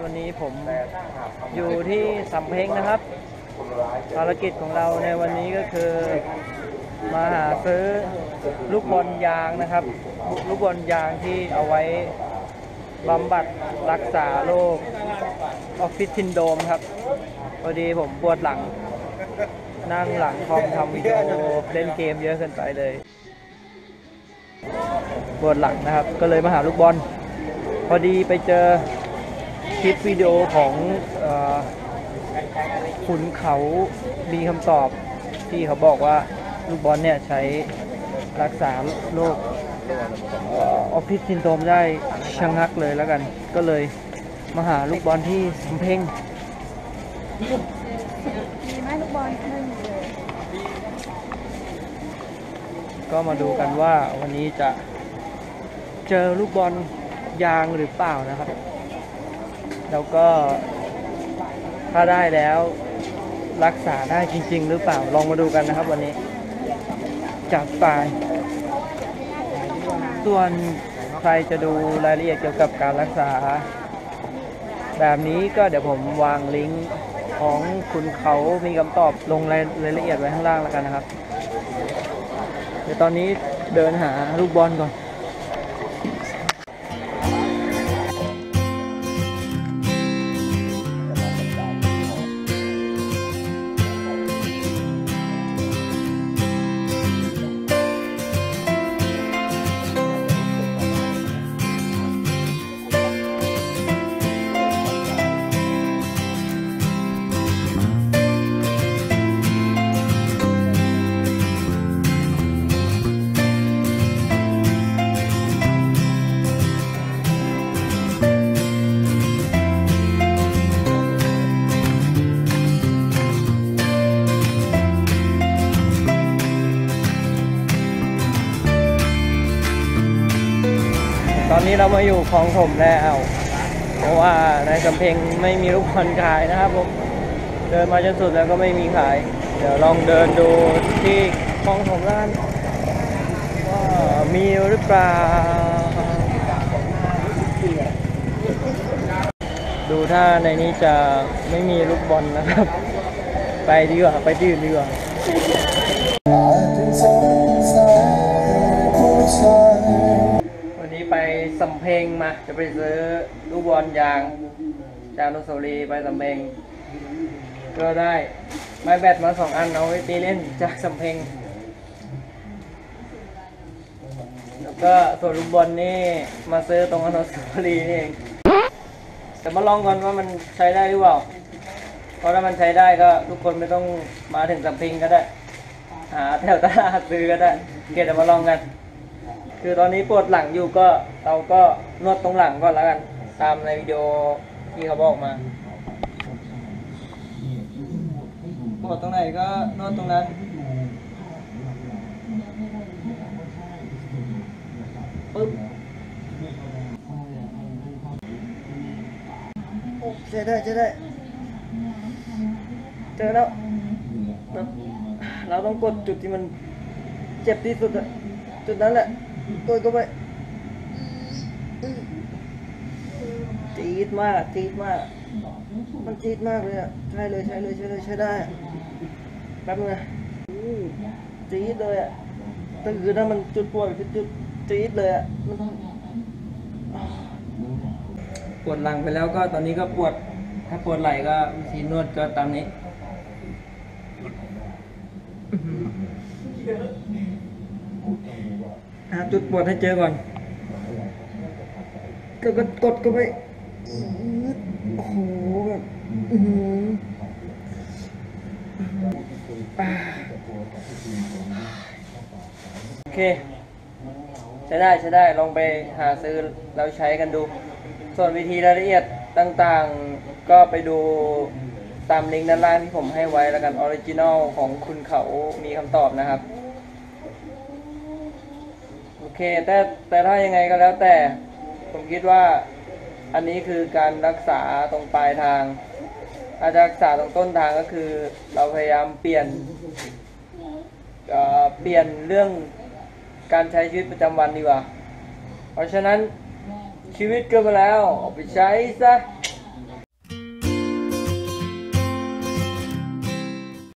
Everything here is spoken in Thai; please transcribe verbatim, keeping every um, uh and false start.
วันนี้ผมอยู่ที่สำเพ็งนะครับภารกิจของเราในวันนี้ก็คือมาหาซื้อลูกบอลยางนะครับลูกบอลยางที่เอาไว้บำบัดรักษาโรคออฟฟิศซินโดรมครับพอดีผมปวดหลังนั่งหลังคอมทำวิดีโอเล่นเกมเยอะเกินไปเลยปวดหลังนะครับก็เลยมาหาลูกบอลพอดีไปเจอคลิปวิดีโอของเอ่อขุนเขามีคำตอบที่เขาบอกว่าลูกบอลเนี่ยใช้รักษาโรคออฟฟิศซินโดรมได้ชะงักเลยแล้วกันก็เลยมาหาลูกบอลที่สำเพ็งมีไหมลูกบอลไม่มีเลยก็มาดูกันว่าวันนี้จะเจอลูกบอลยางหรือเปล่านะครับแล้วก็ถ้าได้แล้วรักษาได้จริงๆหรือเปล่าลองมาดูกันนะครับวันนี้จากปลายส่วนใครจะดูรายละเอียดเกี่ยวกับการรักษาแบบนี้ก็เดี๋ยวผมวางลิงก์ของคุณเขามีคำตอบลงรายละเอียดไว้ข้างล่างแล้วกันนะครับเดี๋ยวตอนนี้เดินหาลูกบอลก่อนตอนนี้เรามาอยู่คลองถมแล้วเพราะว่าในสำเพ็งไม่มีลูกบอลขายนะครับผมเดินมาจนสุดแล้วก็ไม่มีขายเดี๋ยวลองเดินดูที่คลองถมร้านว่ามีหรือเปล่าดูถ้าในนี้จะไม่มีลูกบอลนะครับไปดีกว่าไปที่อื่นดีกว่าวันนี้ไปสำเพ็งมาจะไปซื้อลูกบอลยางจากอนุสาวรีย์ไปสำเพ็งก็ได้ไม้แบตมาสองอันเอาไว้ตีเล่นจากสำเพ็งแล้วก็ส่วนลูกบอลนี่มาซื้อตรงอนุสาวรีย์นี่เองแต่มาลองก่อนว่ามันใช้ได้หรือเปล่าเพราะถ้ามันใช้ได้ก็ทุกคนไม่ต้องมาถึงสำเพ็งก็ได้หาแถวตลาดซื้อก็ได้เดี๋ยวมาลองกันคือตอนนี้ปวดหลังอยู่ก็เราก็นวดตรงหลังก่อนแล้วกันตามในวิดีโอที่เขาบอกมาปวดตรงไหนก็นวดตรงนั้นปึ๊บใช่ได้ใช่ได้เจอแล้วเราต้องกดจุดที่มันเจ็บที่สุดอะจุดนั้นแหละกดเข้าไปจี๊ดมากจี๊ดมากมันจี๊ดมากเลยอ่ะใช่เลยใช่เลยใช่เลยใช่ได้แป๊บนึงนะจี๊ดเลยอ่ะแต่คือถ้ามันจุดปวดคือจุดจี๊ดเลยอ่ะปวดหลังไปแล้วก็ตอนนี้ก็ปวดถ้าปวดไหล่ก็วิธีนวดก็ตามนี้หาจุดปวดให้เจอก่อนก็กดเข้าไปโอ้โหแบบโอเคใช้ได้ใช้ได้ลองไปหาซื้อแล้วใช้กันดูส่วนวิธีรายละเอียดต่างๆก็ไปดูตามลิงก์ด้านล่างที่ผมให้ไว้แล้วกันออริจินอลของคุณเขามีคำตอบนะครับโอเคแต่แต่ถ้ายังไงก็แล้วแต่ผมคิดว่าอันนี้คือการรักษาตรงปลายทางถ้ารักษาตรงต้นทางก็คือเราพยายามเปลี่ยนเอ่อเปลี่ยนเรื่องการใช้ชีวิตประจำวันดีกว่าเพราะฉะนั้นชีวิตเกิดมาแล้วเอาไปใช้ซะ